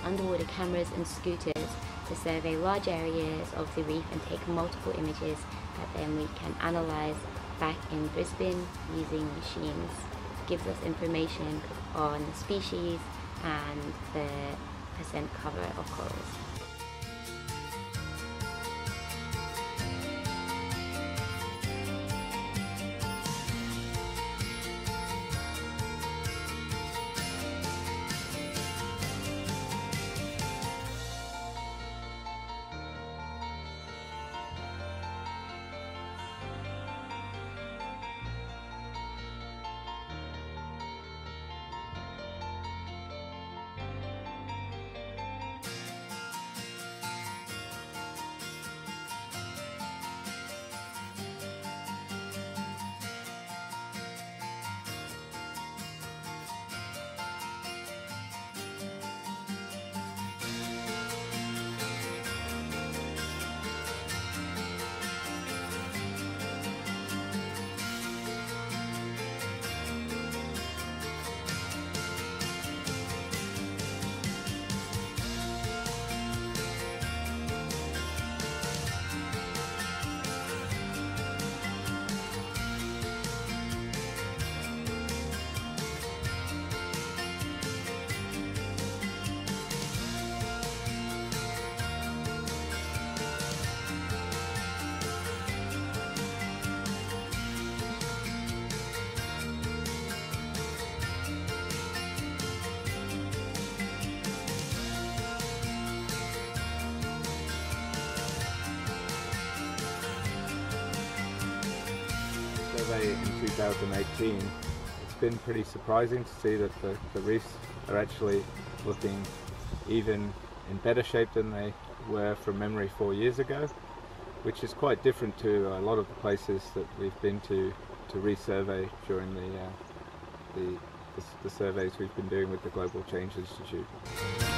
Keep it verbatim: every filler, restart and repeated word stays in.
underwater cameras and scooters to survey large areas of the reef and take multiple images that then we can analyze back in Brisbane using machines. It gives us information on the species and the percent cover of corals. Survey in two thousand eighteen, it's been pretty surprising to see that the, the reefs are actually looking even in better shape than they were from memory four years ago, which is quite different to a lot of the places that we've been to to resurvey during the, uh, the, the, the surveys we've been doing with the Global Change Institute.